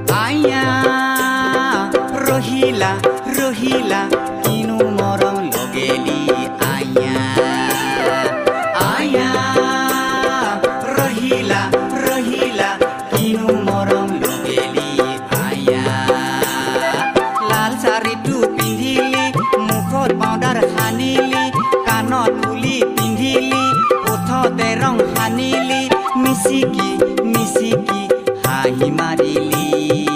আয়া রহিলা রহিলা কিনু মরম লগেলি আয়া আয়া রহিলা রহিলা কিনু মরম লগেলি আয়া লাল শাড়ীটো পিন্ধিলি মুখত পাউডাৰ সানিলি কাণত ফুলি পিন্ধিলি ওঠতে ৰং সানিলি মিচিকি মিচিকি হাঁহি মাৰিলি